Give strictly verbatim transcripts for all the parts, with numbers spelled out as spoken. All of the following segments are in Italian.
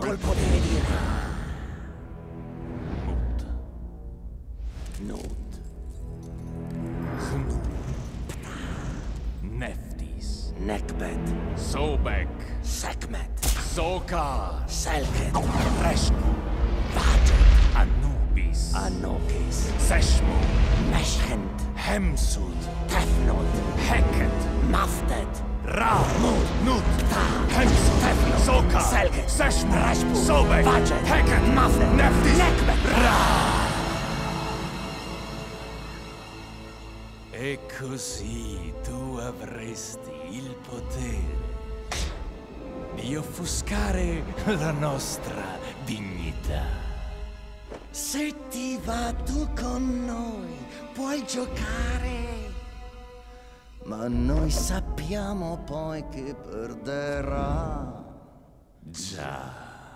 col potere di Ra. Mut. Nut. Znu. Nephthys. Nekbet. Sobek. Sekhmet. Sokar. Selket. Reshku. Vajet. Anubis. Anokis. Seshmu. Meshchent. Hemsud. Tefnod. Heket. Maftet. Ra. Mut. Nut. Ta. Hemsud. Tefnod. Sokar. Selket. Seshmu. Reshpu. Sobek. Vajet. Heket. Maftet. Nephthys. Nekbet. E così tu avresti il potere di offuscare la nostra dignità. Se ti va tu con noi, puoi giocare. Ma noi sappiamo poi che perderà. Già.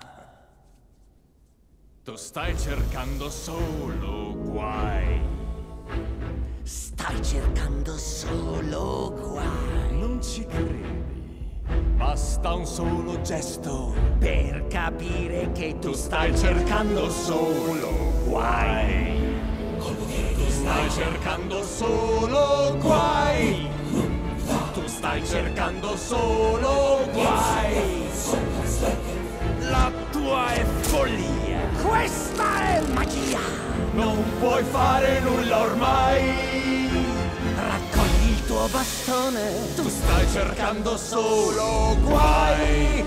Tu stai cercando solo guai. Stai cercando solo guai. Non ci credi. Basta un solo gesto Per capire che tu, tu stai cercando solo guai. Tu stai cercando solo guai. Tu stai cercando solo guai. La tua è follia. Questa è magia. Non puoi fare nulla ormai. Raccogli il tuo bastone. Tu stai cercando solo guai.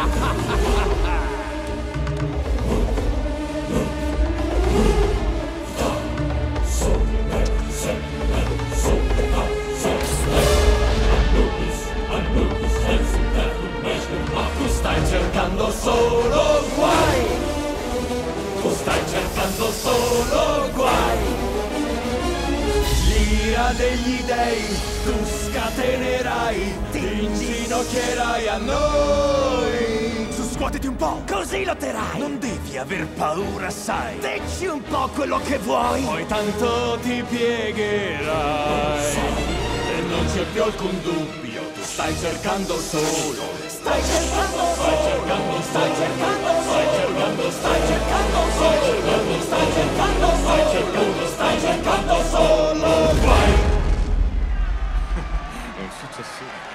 Tu stai cercando solo guai. Tu stai cercando solo guai. L'ira degli dei tu scatenerai. Ti inginocchierai a noi. Su, scuotiti un po', Così lotterai. non devi aver paura, sai. Dici un po' quello che vuoi. Poi tanto ti piegherai. E non c'è più alcun dubbio. Tu stai cercando solo. Stai cercando Stai cercando, stai cercando, stai cercando, stai cercando, stai cercando, stai cercando, stai cercando, stai cercando solo guai. È un successore.